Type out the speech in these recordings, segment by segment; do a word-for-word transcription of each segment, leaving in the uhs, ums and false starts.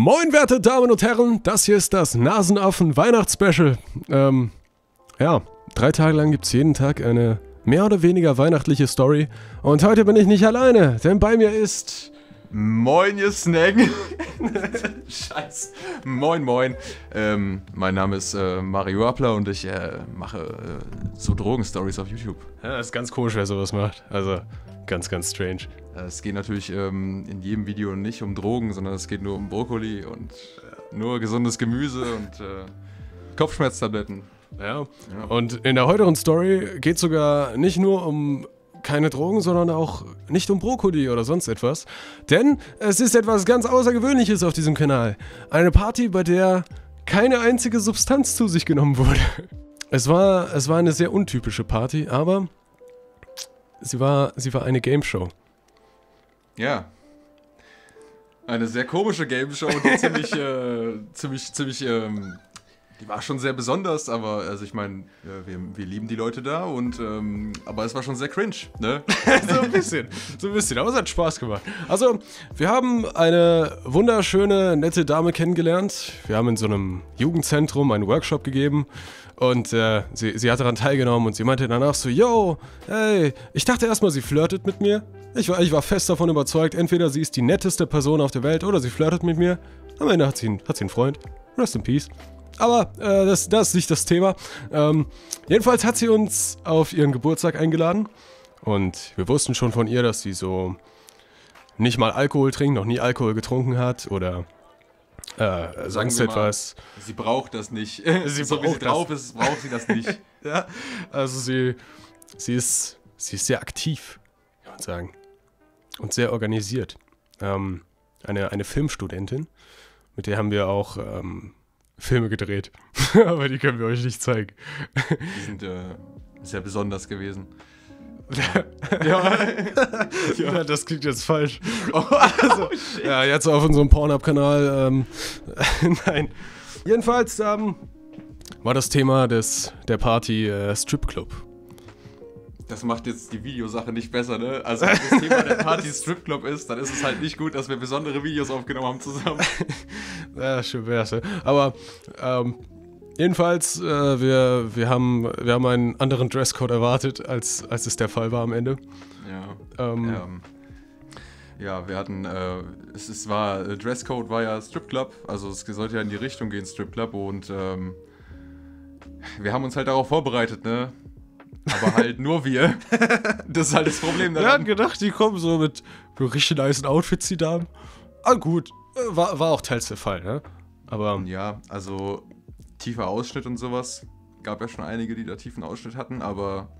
Moin, werte Damen und Herren, das hier ist das Nasenaffen-Weihnachtsspecial. Ähm, ja, drei Tage lang gibt es jeden Tag eine mehr oder weniger weihnachtliche Story. Und heute bin ich nicht alleine, denn bei mir ist... Moin, ihr Snacken. Scheiß. Moin, moin. Ähm, mein Name ist äh, Mario Appler und ich äh, mache äh, so Drogenstories auf YouTube. Ja, das ist ganz komisch, wer sowas macht. Also, ganz, ganz strange. Es geht natürlich ähm, in jedem Video nicht um Drogen, sondern es geht nur um Brokkoli und äh, nur gesundes Gemüse und äh, Kopfschmerztabletten. Ja. ja, und in der heutigen Story geht es sogar nicht nur um keine Drogen, sondern auch nicht um Brokkoli oder sonst etwas. Denn es ist etwas ganz Außergewöhnliches auf diesem Kanal. Eine Party, bei der keine einzige Substanz zu sich genommen wurde. Es war, es war eine sehr untypische Party, aber sie war, sie war eine Gameshow. Ja. Eine sehr komische Gameshow, die ziemlich, äh, ziemlich, ziemlich, ähm, die war schon sehr besonders, aber, also ich meine, äh, wir, wir lieben die Leute da und, ähm, aber es war schon sehr cringe, ne? So ein bisschen, so ein bisschen, aber es hat Spaß gemacht. Also, wir haben eine wunderschöne, nette Dame kennengelernt. Wir haben in so einem Jugendzentrum einen Workshop gegeben und äh, sie, sie hat daran teilgenommen und sie meinte danach so, yo, hey, ich dachte erstmal, sie flirtet mit mir. Ich war, ich war fest davon überzeugt, entweder sie ist die netteste Person auf der Welt oder sie flirtet mit mir. Am Ende hat sie, einen, hat sie einen Freund. Rest in peace. Aber äh, das, das ist nicht das Thema. Ähm, jedenfalls hat sie uns auf ihren Geburtstag eingeladen. Und wir wussten schon von ihr, dass sie so nicht mal Alkohol trinkt, noch nie Alkohol getrunken hat oder äh, sonst etwas. Mal, sie braucht das nicht. Sie so braucht wie sie das. drauf ist, braucht sie das nicht. Ja, also sie, sie, ist, sie ist sehr aktiv, kann man sagen. Und sehr organisiert. Ähm, eine, eine Filmstudentin, mit der haben wir auch... Ähm, Filme gedreht, aber die können wir euch nicht zeigen. Die sind äh, sehr besonders gewesen. ja. ja, das klingt jetzt falsch. Oh, also, ja, jetzt auf unserem Pornhub-Kanal. Ähm, nein. Jedenfalls ähm, war das Thema des, der Party äh, Stripclub. Das macht jetzt die Videosache nicht besser, ne? Also wenn das Thema der Party Stripclub ist, dann ist es halt nicht gut, dass wir besondere Videos aufgenommen haben zusammen. Ja, schön wär's, ne? Aber ähm, jedenfalls, äh, wir, wir, haben, wir haben einen anderen Dresscode erwartet, als, als es der Fall war am Ende. Ja, ähm, ähm, ja wir hatten, äh, es, es war, Dresscode war ja Stripclub, also es sollte ja in die Richtung gehen, Stripclub, und ähm, wir haben uns halt darauf vorbereitet, ne? Aber halt nur wir. Das ist halt das Problem daran. Wir hatten gedacht, die kommen so mit richtig nice Outfits, die Damen. Ah gut, war, war auch teils der Fall, ne? Aber ja, also tiefer Ausschnitt und sowas. Gab ja schon einige, die da tiefen Ausschnitt hatten, aber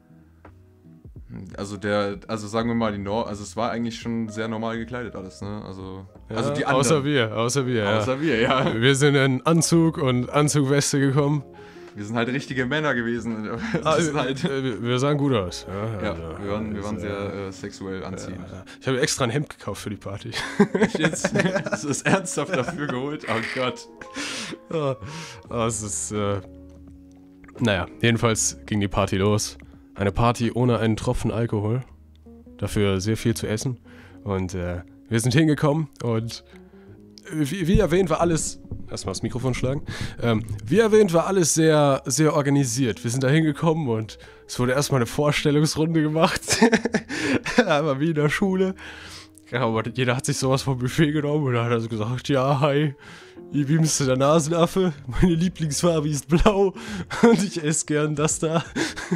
also der, also sagen wir mal, die Nor also es war eigentlich schon sehr normal gekleidet alles, ne? Also, ja, also die anderen. Außer wir, außer wir, ja. Außer wir, ja. Wir sind in Anzug und Anzugweste gekommen. Wir sind halt richtige Männer gewesen. Ah, halt wir, wir sahen gut aus. Ja, ja also, wir waren, wir waren äh, sehr äh, sexuell anziehend. Ja, ich habe extra ein Hemd gekauft für die Party. Ich jetzt das ist ernsthaft dafür geholt? Oh Gott. Ja, das ist, äh, naja, jedenfalls ging die Party los. Eine Party ohne einen Tropfen Alkohol. Dafür sehr viel zu essen. Und äh, wir sind hingekommen und wie, wie erwähnt war alles... Erstmal das Mikrofon schlagen. Ähm, wie erwähnt war alles sehr, sehr organisiert. Wir sind da hingekommen und es wurde erstmal eine Vorstellungsrunde gemacht. Einmal wie in der Schule. Ja, aber jeder hat sich sowas vom Buffet genommen und dann hat er so gesagt, ja, hi, ich bin's der Nasenaffe, meine Lieblingsfarbe ist blau und ich esse gern das da.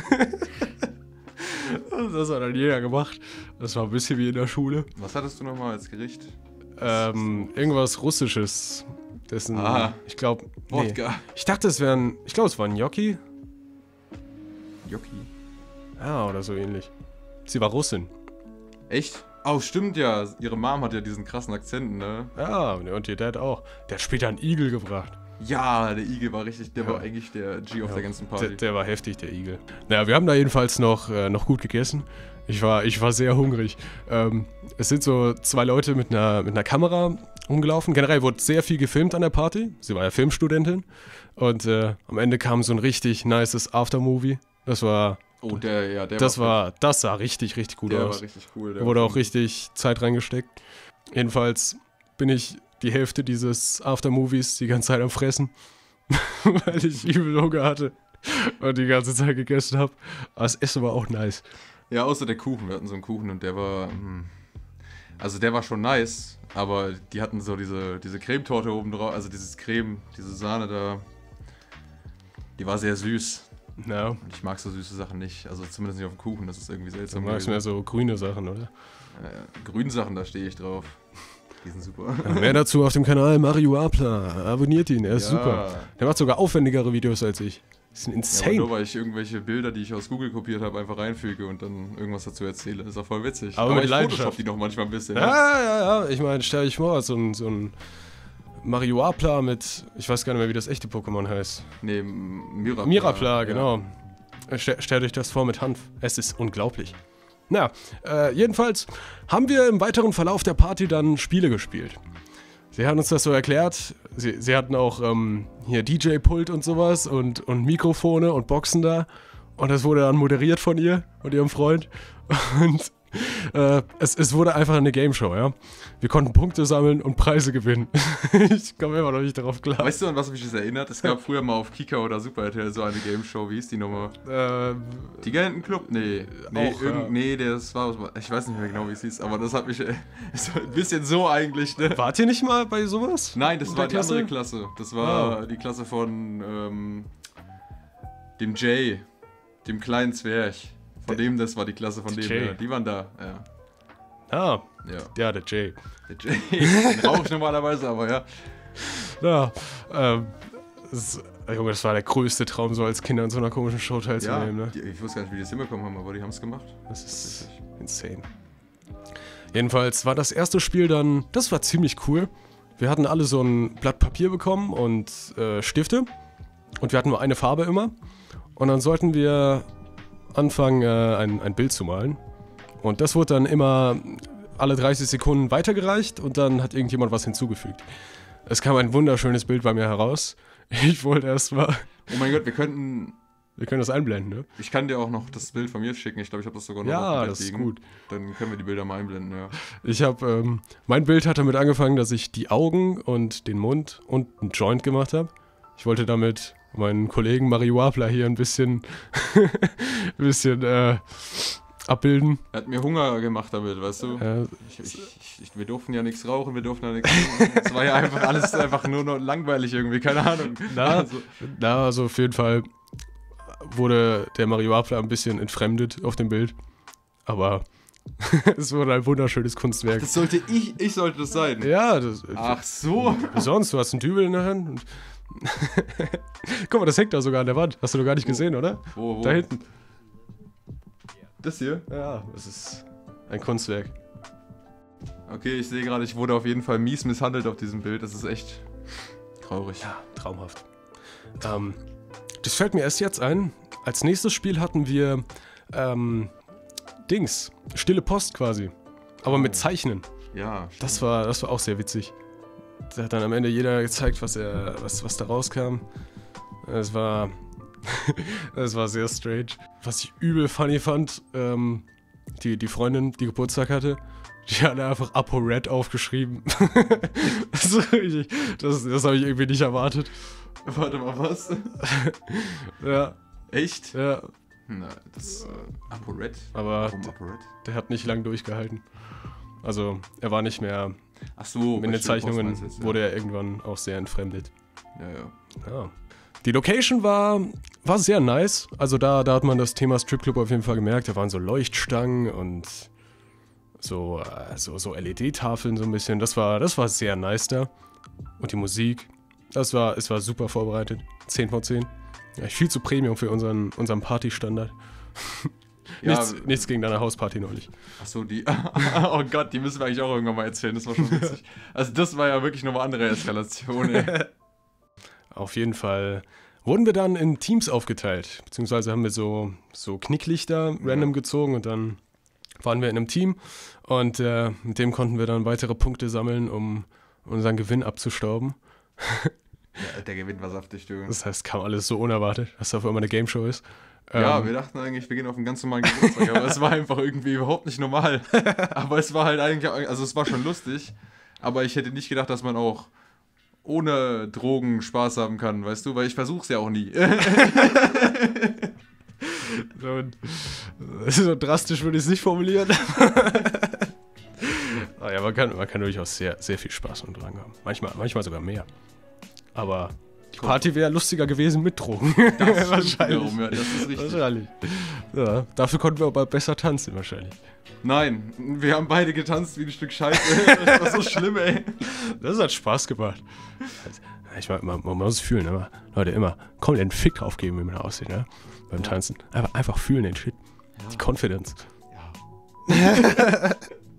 Und das hat dann jeder gemacht. Das war ein bisschen wie in der Schule. Was hattest du nochmal als Gericht? Ähm, irgendwas Russisches. Dessen, ah, ich glaube, nee. Ich dachte, es wären, ich glaube, es war ein Gnocchi. Gnocchi? Ja, oder so ähnlich. Sie war Russin. Echt? Oh, stimmt ja. Ihre Mom hat ja diesen krassen Akzent, ne? Ja, und ihr Dad auch. Der hat später einen Igel gebracht. Ja, der Igel war richtig, der ja. war eigentlich der G auf ja. der ganzen Party. Der, der war heftig, der Igel. Naja, wir haben da jedenfalls noch, äh, noch gut gegessen. Ich war, ich war sehr hungrig. Ähm, es sind so zwei Leute mit einer, mit einer Kamera rumgelaufen. Generell wurde sehr viel gefilmt an der Party. Sie war ja Filmstudentin. Und äh, am Ende kam so ein richtig nices Aftermovie. Das war... Oh, der, ja, der das war... war das sah richtig, richtig gut der aus. Der war richtig cool. Der wurde auch richtig Zeit reingesteckt. Jedenfalls bin ich die Hälfte dieses Aftermovies die ganze Zeit am Fressen, weil ich übel Hunger hatte und die ganze Zeit gegessen habe. Aber das Essen war auch nice. Ja, außer der Kuchen. Wir hatten so einen Kuchen und der war, hm, also der war schon nice, aber die hatten so diese, diese Cremetorte oben drauf, also dieses Creme, diese Sahne da, die war sehr süß. Ja. Und ich mag so süße Sachen nicht, also zumindest nicht auf dem Kuchen, das ist irgendwie Du seltsam. magst mehr so grüne Sachen, oder? Äh, Grünsachen, da stehe ich drauf. Die sind super. Ja, mehr dazu auf dem Kanal Mario Apla. Abonniert ihn, er ist Ja. super. Der macht sogar aufwendigere Videos als ich. Das sind Ja, aber insane. nur weil ich irgendwelche Bilder, die ich aus Google kopiert habe, einfach reinfüge und dann irgendwas dazu erzähle. Ist auch voll witzig. Aber mit ich Leidenschaft. Photoshop die noch manchmal ein bisschen. Ja, ja, ja. Ich meine, stell dich vor, so ein, so ein Mario Apla mit, ich weiß gar nicht mehr, wie das echte Pokémon heißt. Nee, Mirapla. Mirapla, genau. Stell, stellt euch das vor mit Hanf. Es ist unglaublich. Na, äh, jedenfalls haben wir im weiteren Verlauf der Party dann Spiele gespielt. Sie haben uns das so erklärt. Sie, sie hatten auch ähm, hier D J-Pult und sowas und, und Mikrofone und Boxen da. Und das wurde dann moderiert von ihr und ihrem Freund. Und äh, es, es wurde einfach eine Gameshow, ja. Wir konnten Punkte sammeln und Preise gewinnen. Ich komme immer noch nicht darauf klar. Weißt du, an was mich das erinnert? Es gab früher mal auf Kika oder Super R T L so eine Gameshow. Wie hieß die nochmal? Ähm, Tigerentenclub? Nee. Nee, Auch, irgend, ja. nee, das war. Ich weiß nicht mehr genau, wie es hieß, aber das hat mich. Äh, ist ein bisschen so eigentlich, ne? wart ihr nicht mal bei sowas? Nein, das In war der die andere Klasse. Das war die Klasse von ähm, dem Jay, dem kleinen Zwerg. Von Der- dem, das war die Klasse von dem. Jay. Ja, die waren da, ja. Ah, Ja, ja, der Jay. der Jay. Den brauche ich normalerweise, aber ja. Ja, ähm, das, Junge, das war der größte Traum, so als Kinder an so einer komischen Show Ja, teilzunehmen, ne? die, ich wusste gar nicht, wie die das hinbekommen haben, aber die haben es gemacht. Das ist insane. Jedenfalls war das erste Spiel dann, das war ziemlich cool. Wir hatten alle so ein Blatt Papier bekommen und äh, Stifte. Und wir hatten nur eine Farbe immer. Und dann sollten wir anfangen, äh, ein, ein Bild zu malen. Und das wurde dann immer alle dreißig Sekunden weitergereicht und dann hat irgendjemand was hinzugefügt. Es kam ein wunderschönes Bild bei mir heraus. Ich wollte erst mal... Oh mein Gott, wir könnten. Wir können das einblenden, ne? Ich kann dir auch noch das Bild von mir schicken. Ich glaube, ich habe das sogar noch auf Ja, dem Bett das ist liegen. gut. Dann können wir die Bilder mal einblenden, ja. Ich habe, ähm, mein Bild hat damit angefangen, dass ich die Augen und den Mund und einen Joint gemacht habe. Ich wollte damit meinen Kollegen Mario Apla hier ein bisschen, ein bisschen, äh, abbilden. Er hat mir Hunger gemacht damit, weißt du? Äh, Ich, ich, ich, ich, wir durften ja nichts rauchen, wir durften ja nichts trinken. Es war ja einfach alles einfach nur noch langweilig irgendwie, keine Ahnung. Na, Also, na, also auf jeden Fall wurde der Mario Apla ein bisschen entfremdet auf dem Bild. Aber es wurde ein wunderschönes Kunstwerk. das sollte ich, ich sollte das sein. Ja, das, Ach so. wie sonst? Du hast einen Dübel in der Hand. Und guck mal, das hängt da sogar an der Wand. Hast du doch gar nicht gesehen, oder? Wo, wo? Da hinten. Das hier? Ja, das ist ein Kunstwerk. Okay, ich sehe gerade, ich wurde auf jeden Fall mies misshandelt auf diesem Bild. Das ist echt traurig. Ja, traumhaft. Ähm, das fällt mir erst jetzt ein. Als nächstes Spiel hatten wir ähm, Dings, Stille Post quasi. Aber mit Zeichnen. Ja, Das war, das war auch sehr witzig. Da hat dann am Ende jeder gezeigt, was er, was, was da rauskam. Es war, es war sehr strange. Was ich übel funny fand, ähm, die, die Freundin, die Geburtstag hatte, die hat einfach ApoRed aufgeschrieben. das ist richtig, das, das habe ich irgendwie nicht erwartet. Warte mal, was? Ja, Echt? ja, Na, das äh, ApoRed? aber Warum ApoRed? der hat nicht lang durchgehalten. Also, er war nicht mehr, Ach so, in bei den Stille Post Zeichnungen meinst du jetzt, ja. wurde er irgendwann auch sehr entfremdet. Ja, ja. Ja. Die Location war, war sehr nice. Also da, da hat man das Thema Stripclub auf jeden Fall gemerkt. Da waren so Leuchtstangen und so, äh, so, so L E D-Tafeln so ein bisschen. Das war, das war sehr nice da. Und die Musik, das war, es war super vorbereitet. zehn von zehn. Ja, viel zu Premium für unseren, unseren Party-Standard. Ja, nichts, nichts gegen deine Hausparty neulich. Ach so, die. Oh Gott, die müssen wir eigentlich auch irgendwann mal erzählen. Das war schon witzig. Also, das war ja wirklich nochmal andere Eskalation, ey. Auf jeden Fall wurden wir dann in Teams aufgeteilt. Beziehungsweise haben wir so, so Knicklichter random gezogen und dann waren wir in einem Team. Und äh, mit dem konnten wir dann weitere Punkte sammeln, um unseren Gewinn abzustauben. Ja, der Gewinn war saftig, du. Das heißt, kam alles so unerwartet, dass da auf einmal eine Gameshow ist. Ja, Ähm, wir dachten eigentlich, wir gehen auf einen ganz normalen Geburtstag, aber es war einfach irgendwie überhaupt nicht normal. Aber es war halt eigentlich, auch- also es war schon lustig, aber ich hätte nicht gedacht, dass man auch ohne Drogen Spaß haben kann, weißt du? Weil ich versuch's ja auch nie. So, so drastisch würde ich es nicht formulieren. Ah ja, man kann, man kann durchaus sehr, sehr viel Spaß und dran haben. Manchmal, manchmal sogar mehr. Aber die Party wäre lustiger gewesen mit Drogen. Das wahrscheinlich. Wiederum, ja, das ist richtig. Wahrscheinlich. Ja, dafür konnten wir aber besser tanzen wahrscheinlich. Nein, wir haben beide getanzt wie ein Stück Scheiße. Das war so schlimm, ey. Das hat Spaß gemacht. Ich meine, man, man muss es fühlen, aber Leute, immer komplett einen Fick drauf geben, wie man aussieht, ne? Beim Tanzen. Einfach, einfach fühlen den Shit. Ja. Die Confidence. Ja.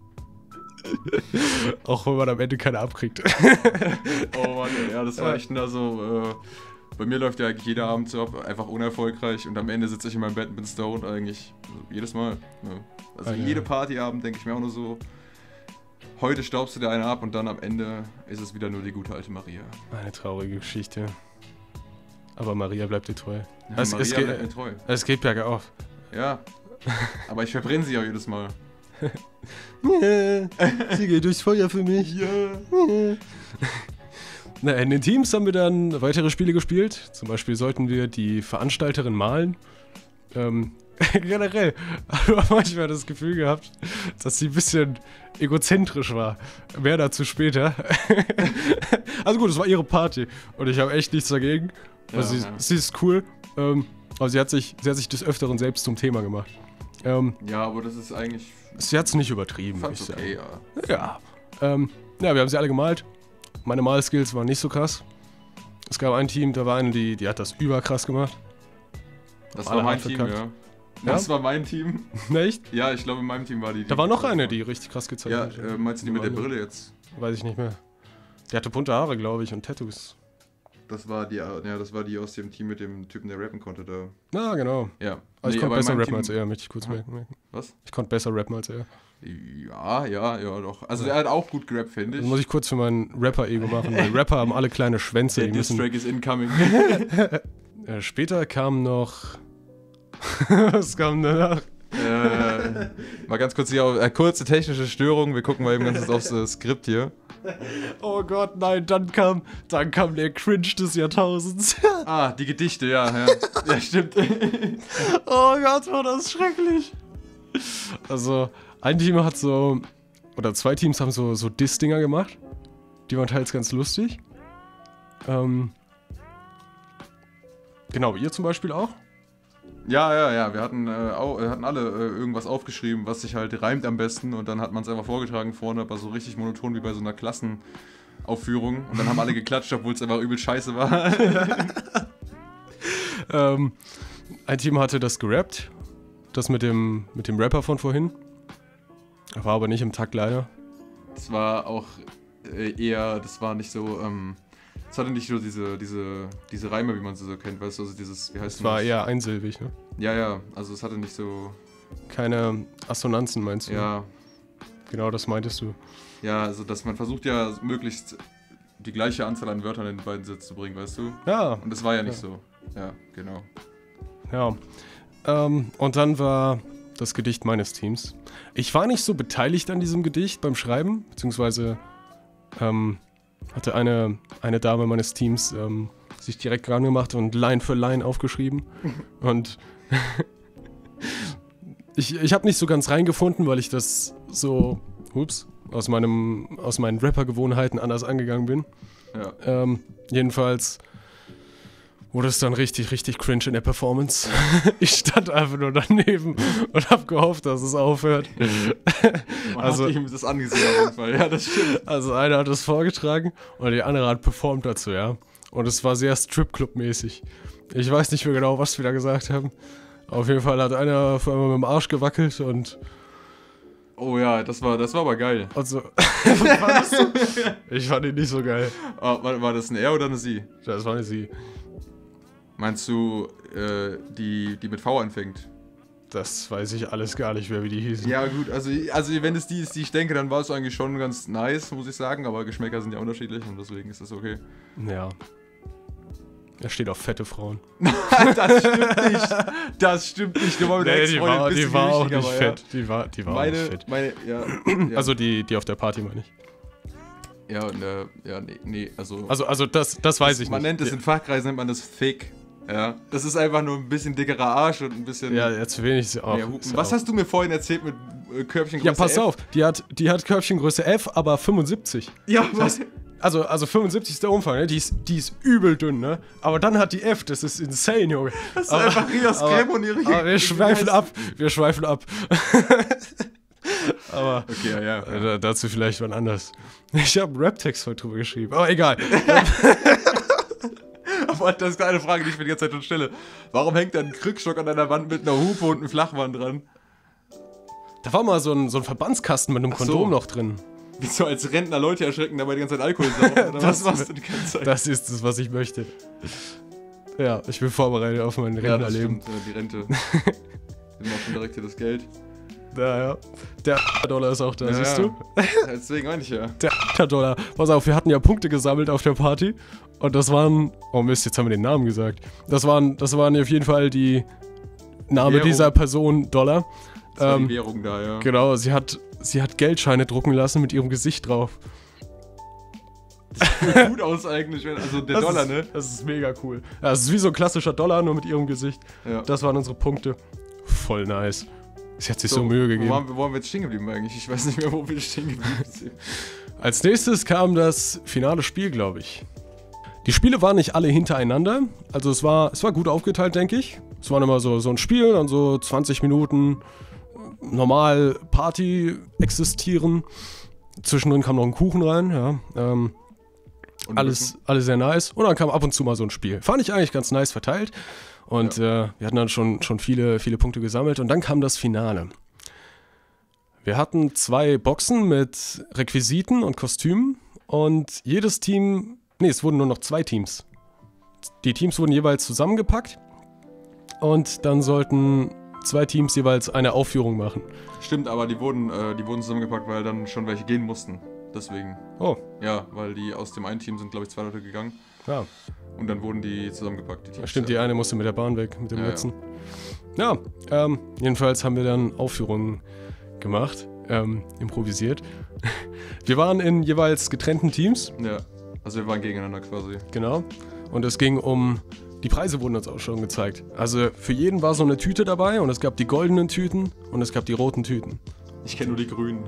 Auch wenn man am Ende keine abkriegt. Oh Mann, ja, das war echt nur so. Äh, bei mir läuft ja eigentlich jeder Abend so ab, einfach unerfolgreich und am Ende sitze ich in meinem Bett und bin stoned eigentlich. Also jedes Mal. Ne? Also ah, ja. Jede Partyabend denke ich mir auch nur so. Heute staubst du dir eine ab und dann am Ende ist es wieder nur die gute alte Maria. Eine traurige Geschichte. Aber Maria bleibt dir treu. Ja, es, Maria es geht, bleibt mir treu. Es geht bergauf. Ja, aber ich verbrenne sie auch jedes Mal. Ja, sie geht durchs Feuer für mich. Ja. Na, in den Teams haben wir dann weitere Spiele gespielt. Zum Beispiel sollten wir die Veranstalterin malen. Ähm, generell habe ich manchmal das Gefühl gehabt, dass sie ein bisschen egozentrisch war. Mehr dazu später. Also gut, es war ihre Party und ich habe echt nichts dagegen. Also ja, sie, ja. sie ist cool, ähm, aber sie hat, sich, sie hat sich des Öfteren selbst zum Thema gemacht. Ähm, ja, aber das ist eigentlich... Sie hat es nicht übertrieben. Fand's okay, ja. Ja. Ähm, ja, wir haben sie alle gemalt. Meine Malskills waren nicht so krass. Es gab ein Team, da war eine, die, die hat das überkrass gemacht. Das war mein Team, ja. ja. Das war mein Team. Echt? Ja, ich glaube, in meinem Team war die... die da war noch eine, die richtig krass gezeigt ja, hat. Ja, äh, meinst du die mit der Brille jetzt? Weiß ich nicht mehr. Die hatte bunte Haare, glaube ich, und Tattoos. Das war die, ja, das war die aus dem Team mit dem Typen, der rappen konnte da. Ah, genau. Ja. Also ich nee, konnte besser rappen Team... als er, möchte ich kurz Aha. merken. Was? Ich konnte besser rappen als er. Ja, ja, ja, doch. Also ja. Er hat auch gut gerappt, finde ich. Das muss ich kurz für mein Rapper-Ego machen, weil Rapper haben alle kleine Schwänze. Der Diss-Track ist incoming. äh, später kam noch... Was kam danach? Äh, mal ganz kurz hier, auf, äh, kurze technische Störung. Wir gucken mal eben ganz kurz aufs äh, Skript hier. Oh Gott, nein, dann kam, dann kam der Cringe des Jahrtausends. Ah, die Gedichte, ja, ja. Ja, stimmt. Oh Gott, war das schrecklich. Also, ein Team hat so, oder zwei Teams haben so, so Diss-Dinger gemacht. Die waren teils ganz lustig. Ähm, genau, ihr zum Beispiel auch? Ja, ja, ja, wir hatten, äh, au, hatten alle äh, irgendwas aufgeschrieben, was sich halt reimt am besten und dann hat man es einfach vorgetragen vorne, aber so richtig monoton wie bei so einer Klassenaufführung und dann haben alle geklatscht, obwohl es einfach übel scheiße war. ähm, ein Team hatte das gerappt, das mit dem, mit dem Rapper von vorhin, war aber nicht im Takt leider. Das war auch äh, eher, das war nicht so, ähm, es hatte nicht so diese, diese, diese Reime, wie man sie so kennt, weißt du, also dieses, wie heißt das? Es war eher einsilbig, ne? Ja, ja, also es hatte nicht so... Keine Assonanzen, meinst du? Ja. Genau, das meintest du. Ja, also dass man versucht ja möglichst die gleiche Anzahl an Wörtern in den beiden Sätzen zu bringen, weißt du? Ja. Und das war ja nicht ja. so. Ja, genau. Ja. Ähm, und dann war das Gedicht meines Teams. Ich war nicht so beteiligt an diesem Gedicht beim Schreiben, beziehungsweise, ähm... hatte eine, eine Dame meines Teams ähm, sich direkt ran gemacht und Line für Line aufgeschrieben. Und ich, ich habe nicht so ganz reingefunden, weil ich das so, ups, aus, meinem, aus meinen Rapper-Gewohnheiten anders angegangen bin. Ja. Ähm, jedenfalls wurde es dann richtig, richtig cringe in der Performance. Ich stand einfach nur daneben und habe gehofft, dass es aufhört. Man also, hat ihm das angesehen auf jeden Fall, ja, das stimmt. Also einer hat es vorgetragen und die andere hat performt dazu, ja. Und es war sehr Stripclub-mäßig. Ich weiß nicht mehr genau, was wir da gesagt haben. Auf jeden Fall hat einer vor allem mit dem Arsch gewackelt und... Oh ja, das war, das war aber geil. Also, was du? Ich fand ihn nicht so geil. Oh, war, war das ein Er oder eine Sie? Das war eine Sie. Meinst du, äh, die, die mit V anfängt? Das weiß ich alles gar nicht mehr, wie die hießen. Ja gut, also, also wenn es die ist, die ich denke, dann war es eigentlich schon ganz nice, muss ich sagen. Aber Geschmäcker sind ja unterschiedlich und deswegen ist das okay. Ja. Er steht auf fette Frauen. Das stimmt nicht. Das stimmt nicht. Nee, die war, die war auch nicht fett. Ja. Die war, die war meine, auch nicht fett. Meine, ja, ja. Also die, die auf der Party, meine ich. Ja, und, äh, ja, nee, nee, also... Also, also das, das weiß ich man nicht. nennt es, in Fachkreisen nennt man das Thick. Ja, das ist einfach nur ein bisschen dickerer Arsch und ein bisschen... Ja, ja, zu wenig. Auch, mehr Hupen. Was hast du mir vorhin erzählt mit äh, Körbchengröße Ja, pass F? auf, die hat, die hat Körbchengröße F, aber fünfundsiebzig. Ja, Das heißt, also, also fünfundsiebzig ist der Umfang, ne? Die ist, die ist übel dünn, ne? Aber dann hat die F, das ist insane, Junge. Das ist aber, einfach Rias Creme und ihre... Aber wir schweifen ab, wir schweifen ab. Aber Okay, ja, ja. äh, dazu vielleicht wann anders. Ich habe einen Rap-Text heute drüber geschrieben, aber egal. Aber das ist eine Frage, die ich mir die ganze Zeit schon stelle. Warum hängt da ein Krückstock an deiner Wand mit einer Hupe und einem Flachmann dran? Da war mal so ein, so ein Verbandskasten mit einem Ach so. Kondom noch drin. Wie so als Rentner Leute erschrecken, dabei die ganze Zeit Alkohol saufen. Oder Das- was machst du die ganze Zeit? Das ist es, was ich möchte. Ja, ich bin vorbereitet auf mein ja, das Rentnerleben. stimmt, äh, die Rente. Wir haben auch schon direkt hier das Geld. Ja, ja. Der Dollar ist auch da, Ja, siehst ja. du? Deswegen meine ich ja. Der Dollar. Pass auf, wir hatten ja Punkte gesammelt auf der Party. Und das waren. Oh Mist, jetzt haben wir den Namen gesagt. Das waren, das waren auf jeden Fall die Name Währung. dieser Person Dollar. Das war Ähm, die Währung da, ja. Genau, sie hat, sie hat Geldscheine drucken lassen mit ihrem Gesicht drauf. Sieht gut aus eigentlich, wenn- also der Das Dollar, ist, ne? Das ist mega cool. Ja, es ist wie so ein klassischer Dollar, nur mit ihrem Gesicht. Ja. Das waren unsere Punkte. Voll nice. Sie hat sich so, Mühe gegeben. Wo waren, wir, wo waren wir jetzt stehen geblieben eigentlich? Ich weiß nicht mehr, wo wir stehen geblieben sind. Als nächstes kam das finale Spiel, glaube ich. Die Spiele waren nicht alle hintereinander. Also es war, es war gut aufgeteilt, denke ich. Es war immer so, so ein Spiel, dann so zwanzig Minuten normal Party existieren. Zwischendrin kam noch ein Kuchen rein, ja. Ähm, Und alles, alles sehr nice. Und dann kam ab und zu mal so ein Spiel. Fand ich eigentlich ganz nice verteilt. Und äh, wir hatten dann schon, schon viele, viele Punkte gesammelt. Und dann kam das Finale. Wir hatten zwei Boxen mit Requisiten und Kostümen. Und jedes Team, nee, es wurden nur noch zwei Teams. Die Teams wurden jeweils zusammengepackt. Und dann sollten zwei Teams jeweils eine Aufführung machen. Stimmt, aber die wurden, äh, die wurden zusammengepackt, weil dann schon welche gehen mussten. Deswegen. Oh, Ja, weil die aus dem einen Team sind, glaube ich, zwei Leute gegangen. ja. Und dann wurden die zusammengepackt. Die Teams. Stimmt, die eine musste mit der Bahn weg, mit dem Ja, ja. letzten. Ja, ähm, jedenfalls haben wir dann Aufführungen gemacht, ähm, improvisiert. Wir waren in jeweils getrennten Teams, Ja, also wir waren gegeneinander quasi. genau. Und es ging um, die Preise wurden uns auch schon gezeigt. Also für jeden war so eine Tüte dabei und es gab die goldenen Tüten und es gab die roten Tüten. Ich kenne nur die Grünen.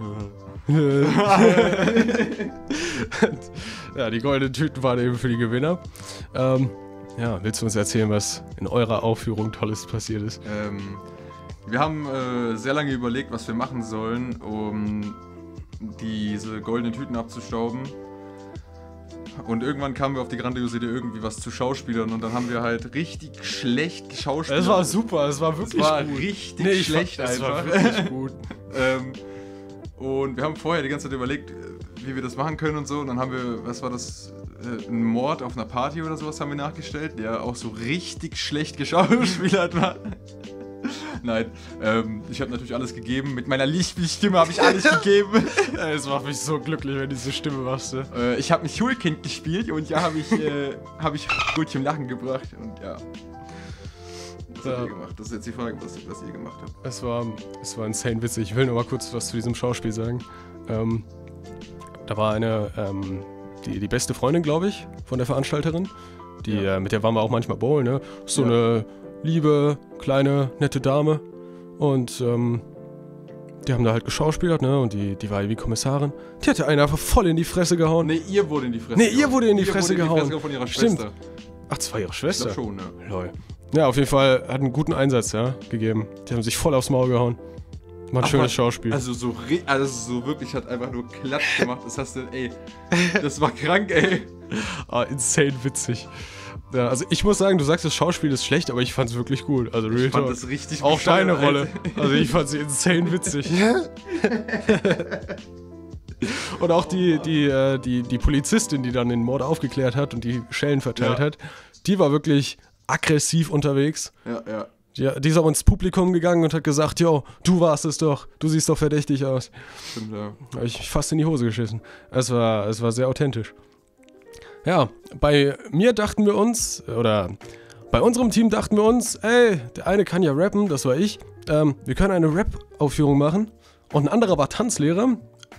Ja, die goldenen Tüten waren eben für die Gewinner. Ähm, ja, willst du uns erzählen, was in eurer Aufführung Tolles passiert ist? ähm, wir haben äh, sehr lange überlegt, was wir machen sollen, um diese goldenen Tüten abzustauben. Und irgendwann kamen wir auf die grandiose Idee, irgendwie was zu Schauspielern. Und dann haben wir halt richtig schlecht geschauspielert. Es war super, es war wirklich Es war gut. richtig Nee, ich schlecht fand, es war einfach. wirklich gut. ähm, und wir haben vorher die ganze Zeit überlegt, äh, wie wir das machen können und so. Und dann haben wir, was war das, äh, ein Mord auf einer Party oder sowas haben wir nachgestellt, der auch so richtig schlecht geschauspielert war. Nein, ähm, ich habe natürlich alles gegeben. Mit meiner Lichtstimme habe ich alles gegeben. Es macht mich so glücklich, wenn diese Stimme machst. Ne? Äh, ich habe ein Schulkind gespielt und ja, habe ich, äh, hab ich gut zum Lachen gebracht. Und ja, was Ja. habt ihr gemacht? Das ist jetzt die Frage, was, was ihr gemacht habt. Es war, es war insane witzig. Ich will nur mal kurz was zu diesem Schauspiel sagen. Ähm, da war eine, ähm, die, die beste Freundin, glaube ich, von der Veranstalterin. Die, Ja. äh, mit der waren wir auch manchmal bowlen, ne? So Ja. eine liebe, kleine, nette Dame. Und ähm, die haben da halt geschauspielert, ne? Und die, die war wie Kommissarin. Die hatte einen einfach voll in die Fresse gehauen. Nee, ihr wurde in die Fresse Nee, ihr wurde in die Ihr Fresse wurde in die gehauen. Fresse von ihrer Stimmt. Schwester. Ach, das war ihre Ich Schwester. glaub schon, ne? Lol. Ja, auf jeden Fall hat einen guten Einsatz, ja, gegeben. Die haben sich voll aufs Maul gehauen. War ein Aber- schönes Schauspiel. Also so, re- also so wirklich hat einfach nur Klatsch gemacht. Das hast du, ey, das war krank, ey. Ah, insane witzig. Ja, also ich muss sagen, du sagst, das Schauspiel ist schlecht, aber ich fand's wirklich gut. Also Real Ich fand Talk. das richtig Auch bescheuert, deine Rolle. Alter. Also ich fand sie insane witzig. Und auch die, die, äh, die, die Polizistin, die dann den Mord aufgeklärt hat und die Schellen verteilt Ja. hat, die war wirklich aggressiv unterwegs. Ja, ja. Die, die ist auch ins Publikum gegangen und hat gesagt, yo, du warst es doch, du siehst doch verdächtig aus. Stimmt, ja. Hab ich fast in die Hose geschissen. Es war, es war sehr authentisch. Ja, bei mir dachten wir uns, oder bei unserem Team dachten wir uns, ey, der eine kann ja rappen, das war ich. Ähm, wir können eine Rap-Aufführung machen. Und ein anderer war Tanzlehrer.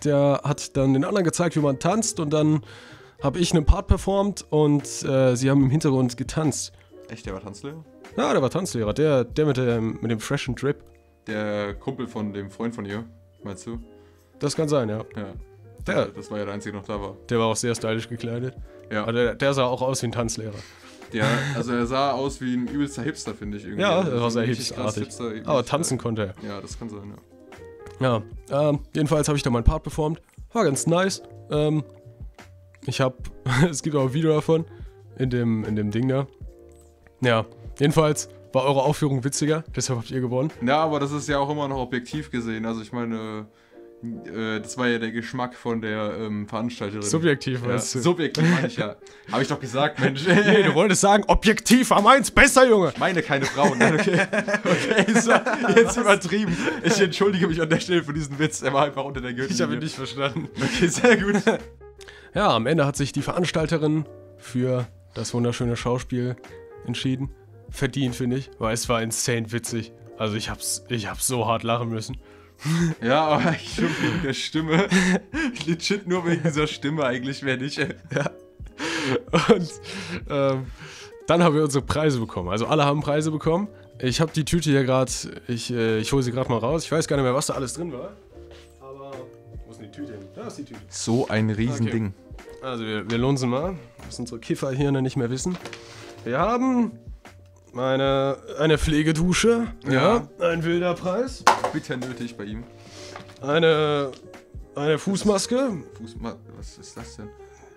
der hat dann den anderen gezeigt, wie man tanzt und dann habe ich einen Part performt und äh, sie haben im Hintergrund getanzt. Echt, der war Tanzlehrer? Ja, der war Tanzlehrer, der, der mit dem, mit dem freshen Drip. Der Kumpel von dem Freund von ihr, meinst du? Das kann sein, ja. Ja. Der, Das war ja der Einzige, der noch da war. der war auch sehr stylisch gekleidet. Ja. Aber der, der sah auch aus wie ein Tanzlehrer. Ja, also er sah aus wie ein übelster Hipster, finde ich irgendwie. Ja, Also er war sehr richtig krass hipsterartig. Hipster, Aber tanzen konnte er. Ja, das kann sein, ja. Ja, ähm, jedenfalls habe ich da meinen Part performt. War ganz nice. Ähm, ich habe, es gibt auch ein Video davon, in dem, in dem Ding da. Ja, jedenfalls war eure Aufführung witziger, deshalb habt ihr gewonnen. Ja, aber das ist ja auch immer noch objektiv gesehen. Also ich meine, äh, das war ja der Geschmack von der ähm, Veranstalterin. Subjektiv, Ja, weißt du. subjektiv meine ich ja. Habe ich doch gesagt, Mensch. Nee, du wolltest sagen, objektiv war meins besser, Junge. Meine keine Frauen. Nein, okay. Okay, so, jetzt übertrieben. Ich entschuldige mich an der Stelle für diesen Witz. Er war einfach unter der Gürtellinie. Ich habe ihn nicht verstanden. Okay, sehr gut. Ja, am Ende hat sich die Veranstalterin für das wunderschöne Schauspiel entschieden. Verdient, finde ich, weil es war insane witzig. Also ich hab's, ich hab's so hart lachen müssen. Ja, aber ich schon wegen der Stimme. Legit nur wegen dieser Stimme eigentlich, wenn ich. Ja. Und ähm, dann haben wir unsere Preise bekommen. Also alle haben Preise bekommen. Ich habe die Tüte hier gerade, ich, äh, ich hole sie gerade mal raus. Ich weiß gar nicht mehr, was da alles drin war. Aber, wo ist denn die Tüte hin? Da ist die Tüte. So ein Riesending. Okay. Also wir, wir lunsen mal, was unsere Kiffer hier nicht mehr wissen. Wir haben eine, eine Pflegedusche, ja. ja, ein wilder Preis. Bitter nötig bei ihm. Eine, eine Fußmaske. Fußma was ist das denn?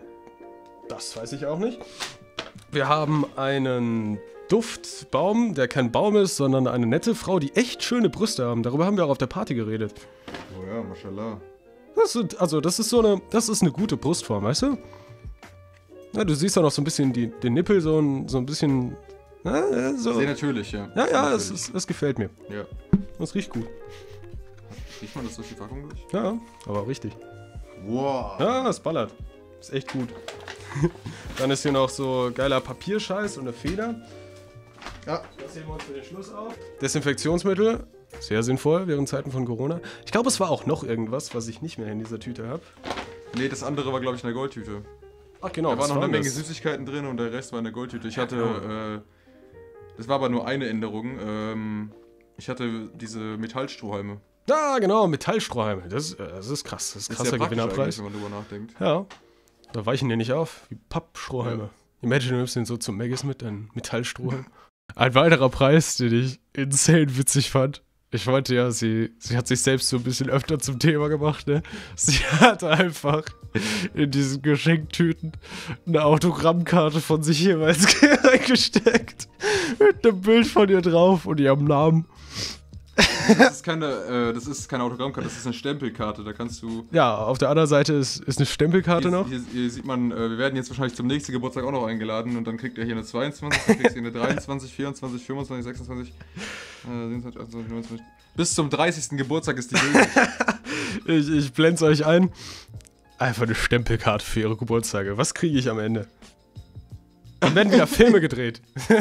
Das weiß ich auch nicht. Wir haben einen Duftbaum, der kein Baum ist, sondern eine nette Frau, die echt schöne Brüste haben. Darüber haben wir auch auf der Party geredet. Oh ja, mashallah. Das ist, also das ist so eine, das ist eine gute Brustform, weißt du? Ja, du siehst auch noch so ein bisschen die, den Nippel, so ein, so ein bisschen. Ja, so. Sehr natürlich, ja. Ja, ja, natürlich. es, ist, es gefällt mir. Ja. Das riecht gut. Riecht man das durch die Packung durch? Ja, aber richtig. Wow. Ja, es ballert. Ist echt gut. Dann ist hier noch so geiler Papierscheiß und eine Feder. Ja, das heben wir uns für den Schluss auf. Desinfektionsmittel. Sehr sinnvoll während Zeiten von Corona. Ich glaube, es war auch noch irgendwas, was ich nicht mehr in dieser Tüte habe. Nee, das andere war, glaube ich, in der Goldtüte. Ach genau, Da war noch eine Menge das? Süßigkeiten drin und der Rest war in der Goldtüte. Ich Ja, hatte, genau. äh, das war aber nur eine Änderung. Ähm, ich hatte diese Metallstrohhalme. Ja, genau, Metallstrohhalme. Das, ist- äh, das ist krass. Das ist Ist krasser sehr praktisch Gewinnerpreis. eigentlich, wenn man drüber nachdenkt. Ja, da weichen die nicht auf, wie Pappstrohhalme. Imagine, du nimmst den so zum Maggis mit, ein Metallstrohhalm. Ein weiterer Preis, den ich insane witzig fand. Ich meinte ja, sie, sie hat sich selbst so ein bisschen öfter zum Thema gemacht, ne? Sie hat einfach in diesen Geschenktüten eine Autogrammkarte von sich jeweils reingesteckt. Mit einem Bild von ihr drauf und ihrem Namen. Das ist keine, äh, das ist keine Autogrammkarte, das ist eine Stempelkarte. Da kannst du. Ja, auf der anderen Seite ist, ist eine Stempelkarte Hier, noch. hier, hier sieht man, äh, wir werden jetzt wahrscheinlich zum nächsten Geburtstag auch noch eingeladen und dann kriegt er hier eine zweiundzwanzig, dann kriegst du hier eine dreiundzwanzig, vierundzwanzig, fünfundzwanzig, sechsundzwanzig, äh, siebenundzwanzig, achtundzwanzig, neunundzwanzig. Bis zum dreißigsten Geburtstag ist die gültig. Ich, ich blende es euch ein. Einfach eine Stempelkarte für ihre Geburtstage. Was kriege ich am Ende? Dann werden wieder Filme gedreht.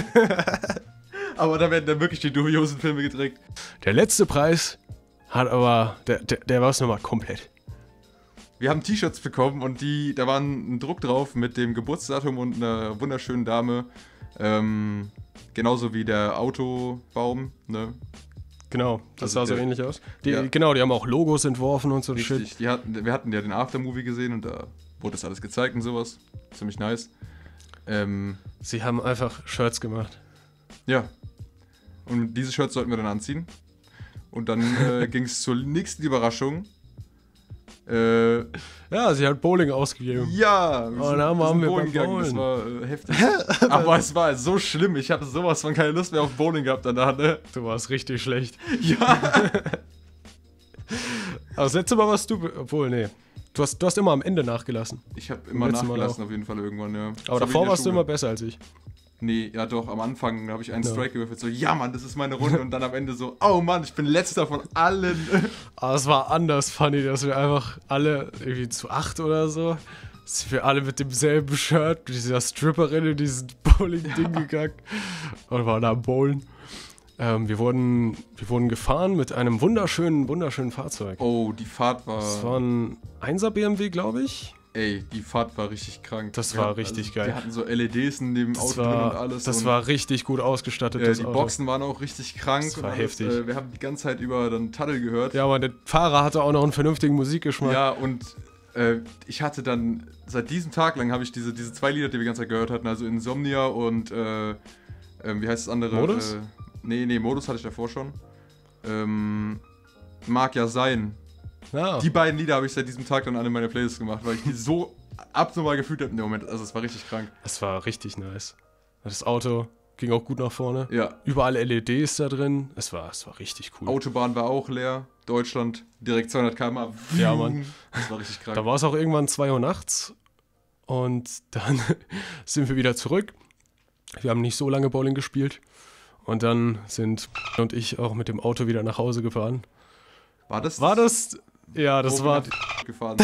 Aber da werden dann wirklich die dubiosen Filme gedreht. Der letzte Preis hat aber, der, der, der war es nochmal komplett. Wir haben T-Shirts bekommen und die, da war ein Druck drauf mit dem Geburtsdatum und einer wunderschönen Dame. Ähm, genauso wie der Autobaum, ne? Genau, das Also sah so der- ähnlich aus. Die, ja. Genau, die haben auch Logos entworfen und so ein Richtig. Shit. Die hatten, wir hatten ja den Aftermovie gesehen und da wurde das alles gezeigt und sowas. Ziemlich nice. Ähm, Sie haben einfach Shirts gemacht. ja. Und diese Shirts sollten wir dann anziehen. Und dann äh, ging es zur nächsten Überraschung. Äh, Ja, sie hat Bowling ausgegeben. ja, wir Oh, sind, da wir waren sind wir bowling beim gegangen. Das Bowlen. war äh, heftig. Aber es war so schlimm. Ich hatte sowas von keine Lust mehr auf Bowling gehabt danach, ne? Du warst richtig schlecht. Ja. Aber das letzte Mal warst du, obwohl, nee. Du hast, du hast immer am Ende nachgelassen. Ich habe immer Letztes Mal nachgelassen auf jeden Fall irgendwann, ja. Das Aber hab ich in davor der warst du Schule. immer besser als ich. Nee, ja doch, am Anfang habe ich einen Ja. Strike gewürfelt, so, ja Mann, das ist meine Runde und dann am Ende so, oh Mann, ich bin letzter von allen. Aber es war anders funny, dass wir einfach alle irgendwie zu acht oder so, sind wir alle mit demselben Shirt, mit dieser Stripperin in diesem Bowling-Ding gegangen und waren da am Bowlen. Ähm, wir, wurden, wir wurden gefahren mit einem wunderschönen, wunderschönen Fahrzeug. Oh, die Fahrt war... Das war ein Einser B M W, glaube ich. Ey, die Fahrt war richtig krank. Das wir war hatten, richtig also, geil. Wir hatten so L E Ds in dem Das Auto war, drin und alles. Das und war richtig gut ausgestattet, äh, das die Auto. Boxen waren auch richtig krank. Das war und alles, heftig. Äh, wir haben die ganze Zeit über dann Tunnel gehört. Ja, aber der Fahrer hatte auch noch einen vernünftigen Musikgeschmack. Ja, und äh, ich hatte dann, seit diesem Tag lang habe ich diese, diese zwei Lieder, die wir die ganze Zeit gehört hatten, also Insomnia und, äh, äh, wie heißt das andere? Modus? Äh, nee, nee, Modus hatte ich davor schon. Ähm, Mag ja sein. Ja. Die beiden Lieder habe ich seit diesem Tag dann alle in meine Playlist gemacht, weil ich die so abnormal gefühlt habe in dem Moment. Also es war richtig krank. Das war richtig nice. Das Auto ging auch gut nach vorne. Ja. Überall L E Ds da drin. Es war, es war richtig cool. Autobahn war auch leer. Deutschland, direkt zweihundert Kilometer pro Stunde. Ja, Mann. Das war richtig krank. Da war es auch irgendwann zwei Uhr nachts. Und dann sind wir wieder zurück. Wir haben nicht so lange Bowling gespielt. Und dann sind und ich auch mit dem Auto wieder nach Hause gefahren. War das? War das? Ja, das wo war... wir nach gefahren.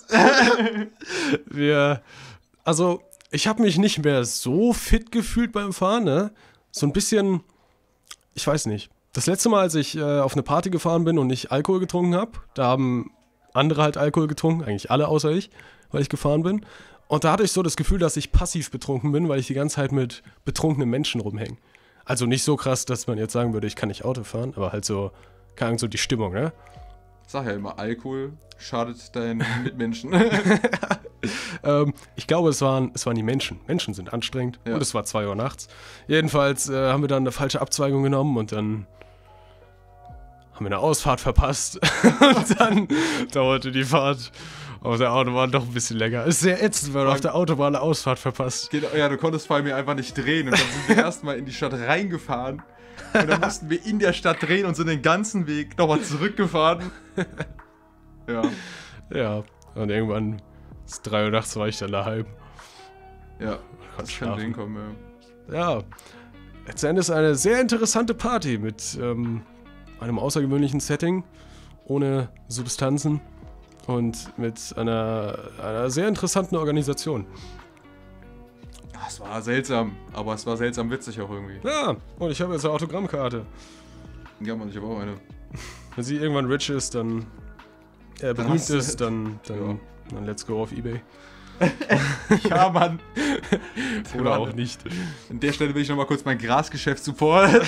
wir... Also, ich habe mich nicht mehr so fit gefühlt beim Fahren, ne? So ein bisschen... Ich weiß nicht. Das letzte Mal, als ich äh, auf eine Party gefahren bin und ich Alkohol getrunken habe, da haben andere halt Alkohol getrunken, eigentlich alle außer ich, weil ich gefahren bin. Und da hatte ich so das Gefühl, dass ich passiv betrunken bin, weil ich die ganze Zeit mit betrunkenen Menschen rumhänge. Also nicht so krass, dass man jetzt sagen würde, ich kann nicht Auto fahren, aber halt so, keine Ahnung, so die Stimmung, ne? Ich sag ja immer, Alkohol schadet deinen Mitmenschen. ähm, ich glaube, es waren, es waren die Menschen. Menschen sind anstrengend Ja. und es war zwei Uhr nachts. Jedenfalls äh, haben wir dann eine falsche Abzweigung genommen und dann haben wir eine Ausfahrt verpasst. Und dann dauerte die Fahrt auf der Autobahn doch ein bisschen länger. Ist sehr ätzend, weil du auf der Autobahn eine Ausfahrt verpasst. Genau, ja, du konntest vor allem einfach nicht drehen und dann sind wir erstmal in die Stadt reingefahren und dann mussten wir in der Stadt drehen und sind den ganzen Weg nochmal zurückgefahren. Ja, Ja, und irgendwann ist drei Uhr nachts war ich dann daheim. ja, Konnte das kann schlafen. hinkommen, ja. Ja, letztendlich eine sehr interessante Party mit ähm, einem außergewöhnlichen Setting, ohne Substanzen und mit einer, einer sehr interessanten Organisation. Ja, es war seltsam, aber es war seltsam witzig auch irgendwie. Ja, und ich habe jetzt eine Autogrammkarte. Ja, Mann, ich habe auch eine. Wenn sie irgendwann rich ist, dann äh, Dann berühmt hast du- ist, dann, dann, Ja. dann let's go auf Ebay. Ja, Mann. Oder auch nicht. An der Stelle will ich nochmal kurz mein Grasgeschäft supporten.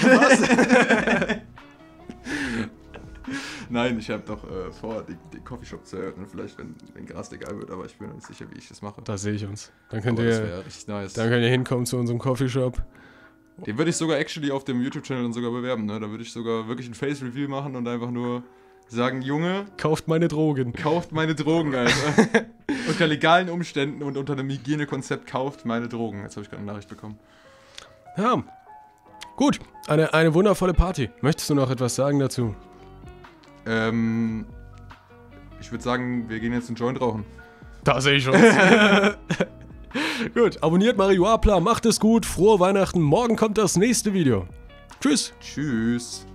Nein, ich habe doch äh, vor, den, den Coffeeshop zu eröffnen. Vielleicht, wenn, wenn Gras legal wird, aber ich bin mir nicht sicher, wie ich das mache. Da sehe ich uns. Dann könnt, Aber das ihr, wäre richtig nice. dann könnt ihr hinkommen zu unserem Coffeeshop. Den würde ich sogar actually auf dem YouTube-Channel dann sogar bewerben, ne? Da würde ich sogar wirklich ein Face-Review machen und einfach nur sagen, Junge, Kauft meine Drogen. kauft meine Drogen, Alter. Unter legalen Umständen und unter einem Hygienekonzept kauft meine Drogen. Jetzt habe ich gerade eine Nachricht bekommen. Ja. Gut, eine, eine wundervolle Party. Möchtest du noch etwas sagen dazu? Ähm, ich würde sagen, wir gehen jetzt einen Joint rauchen. Da sehe ich schon. Gut, abonniert Marihuapla, macht es gut, frohe Weihnachten. Morgen kommt das nächste Video. Tschüss. Tschüss.